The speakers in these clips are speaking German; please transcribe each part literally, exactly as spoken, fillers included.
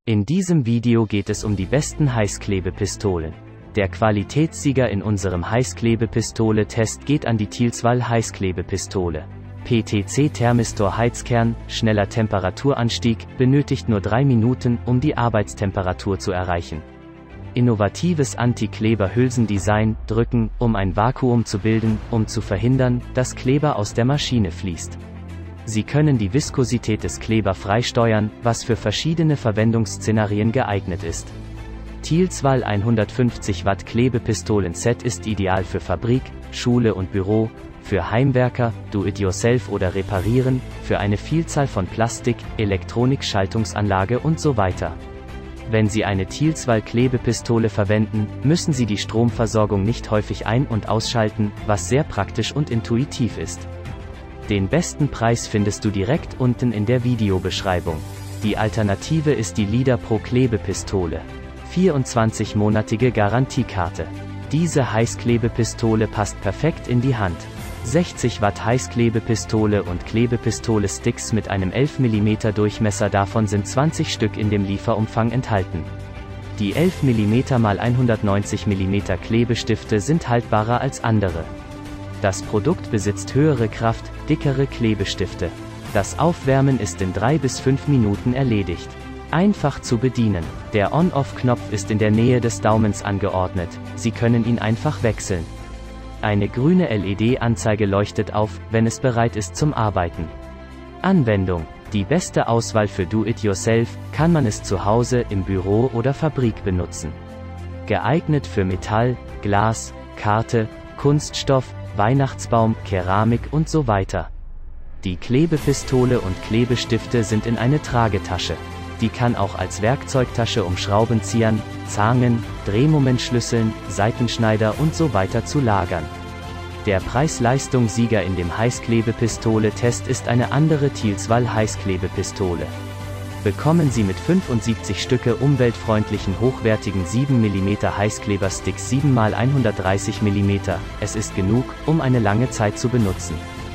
In diesem Video geht es um die besten Heißklebepistolen. Der Qualitätssieger in unserem Heißklebepistole-Test geht an die Tilswall Heißklebepistole. P T C Thermistor Heizkern, schneller Temperaturanstieg, benötigt nur drei Minuten, um die Arbeitstemperatur zu erreichen. Innovatives Anti-Kleber-Hülsendesign, drücken, um ein Vakuum zu bilden, um zu verhindern, dass Kleber aus der Maschine fließt. Sie können die Viskosität des Kleber freisteuern, was für verschiedene Verwendungsszenarien geeignet ist. Tilswall hundertfünfzig Watt Klebepistolen-Set ist ideal für Fabrik, Schule und Büro, für Heimwerker, Do-it-yourself oder Reparieren, für eine Vielzahl von Plastik, Elektronik, Schaltungsanlage und so weiter. Wenn Sie eine Tilswall Klebepistole verwenden, müssen Sie die Stromversorgung nicht häufig ein- und ausschalten, was sehr praktisch und intuitiv ist. Den besten Preis findest du direkt unten in der Videobeschreibung. Die Alternative ist die Leader Pro Klebepistole. vierundzwanzig-monatige Garantiekarte. Diese Heißklebepistole passt perfekt in die Hand. sechzig Watt Heißklebepistole und Klebepistole-Sticks mit einem elf Millimeter Durchmesser, davon sind zwanzig Stück in dem Lieferumfang enthalten. Die elf Millimeter mal hundertneunzig Millimeter Klebestifte sind haltbarer als andere. Das Produkt besitzt höhere Kraft, dickere Klebestifte. Das Aufwärmen ist in drei bis fünf Minuten erledigt. Einfach zu bedienen. Der On-Off-Knopf ist in der Nähe des Daumens angeordnet, Sie können ihn einfach wechseln. Eine grüne L E D-Anzeige leuchtet auf, wenn es bereit ist zum Arbeiten. Anwendung: Die beste Auswahl für Do-it-yourself, kann man es zu Hause, im Büro oder Fabrik benutzen. Geeignet für Metall, Glas, Karte, Kunststoff, Weihnachtsbaum, Keramik und so weiter. Die Klebepistole und Klebestifte sind in eine Tragetasche. Die kann auch als Werkzeugtasche um Schraubenziehern, Zangen, Drehmomentschlüsseln, Seitenschneider und so weiter zu lagern. Der Preis-Leistung-Sieger in dem Heißklebepistole-Test ist eine andere Tilswall Heißklebepistole. Bekommen Sie mit fünfundsiebzig Stücke umweltfreundlichen hochwertigen sieben Millimeter Heißklebersticks sieben mal hundertdreißig Millimeter, es ist genug, um eine lange Zeit zu benutzen.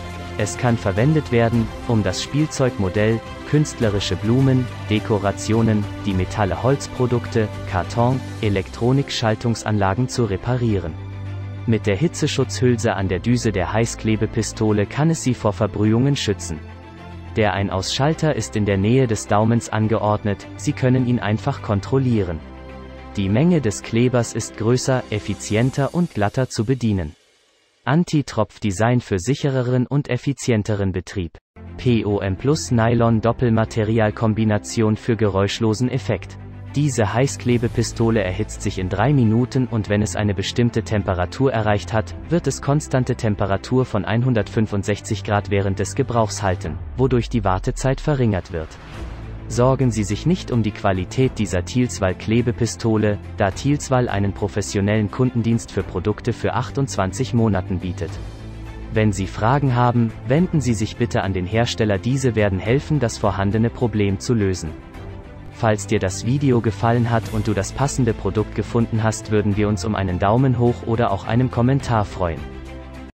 Es kann verwendet werden, um das Spielzeugmodell, künstlerische Blumen, Dekorationen, die Metalle, Holzprodukte, Karton, Elektronik, Schaltungsanlagen zu reparieren. Mit der Hitzeschutzhülse an der Düse der Heißklebepistole kann es Sie vor Verbrühungen schützen. Der Ein-Aus-Schalter ist in der Nähe des Daumens angeordnet, Sie können ihn einfach kontrollieren. Die Menge des Klebers ist größer, effizienter und glatter zu bedienen. Anti-Tropf-Design für sichereren und effizienteren Betrieb. P O M Plus Nylon-Doppelmaterial-Kombination für geräuschlosen Effekt. Diese Heißklebepistole erhitzt sich in drei Minuten und wenn es eine bestimmte Temperatur erreicht hat, wird es konstante Temperatur von hundertfünfundsechzig Grad während des Gebrauchs halten, wodurch die Wartezeit verringert wird. Sorgen Sie sich nicht um die Qualität dieser Tilswall Klebepistole, da Tilswall einen professionellen Kundendienst für Produkte für achtundzwanzig Monaten bietet. Wenn Sie Fragen haben, wenden Sie sich bitte an den Hersteller, diese werden helfen, das vorhandene Problem zu lösen. Falls dir das Video gefallen hat und du das passende Produkt gefunden hast, würden wir uns um einen Daumen hoch oder auch einen Kommentar freuen.